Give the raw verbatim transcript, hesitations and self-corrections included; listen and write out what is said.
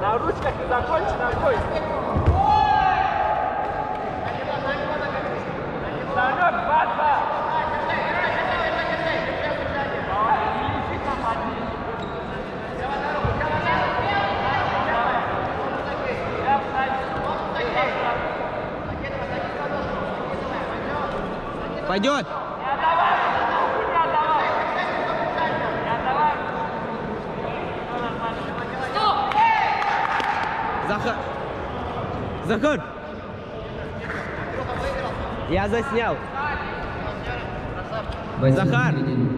На ручках и закончи ногой. Санек, два-два. Пойдет. Захар. Захар. Я заснял. Захар.